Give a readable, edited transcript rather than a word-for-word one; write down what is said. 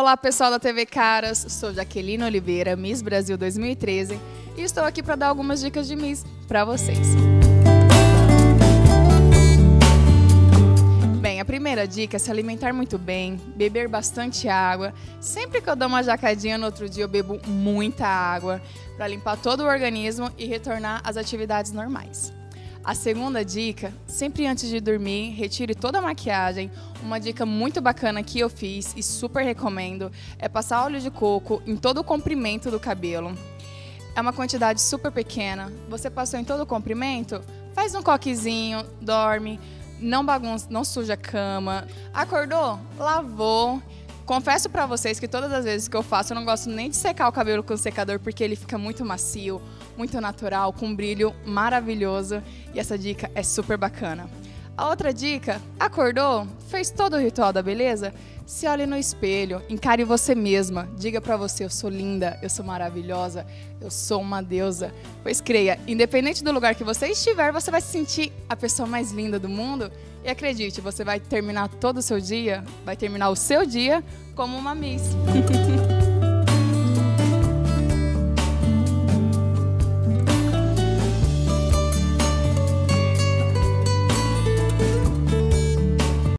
Olá pessoal da TV Caras, sou Jaqueline Oliveira, Miss Brasil 2013 e estou aqui para dar algumas dicas de Miss para vocês. Bem, a primeira dica é se alimentar muito bem, beber bastante água. Sempre que eu dou uma jacadinha no outro dia eu bebo muita água para limpar todo o organismo e retornar às atividades normais. A segunda dica, sempre antes de dormir, retire toda a maquiagem. Uma dica muito bacana que eu fiz e super recomendo é passar óleo de coco em todo o comprimento do cabelo. É uma quantidade super pequena. Você passou em todo o comprimento? Faz um coquezinho, dorme, não bagunça, não suja a cama. Acordou? Lavou. Confesso pra vocês que todas as vezes que eu faço, eu não gosto nem de secar o cabelo com o secador, porque ele fica muito macio, muito natural, com um brilho maravilhoso. E essa dica é super bacana. A outra dica, acordou? Fez todo o ritual da beleza? Se olhe no espelho, encare você mesma. Diga pra você, eu sou linda, eu sou maravilhosa, eu sou uma deusa. Pois creia, independente do lugar que você estiver, você vai se sentir a pessoa mais linda do mundo. E acredite, você vai terminar todo o seu dia, vai terminar o seu dia como uma Miss.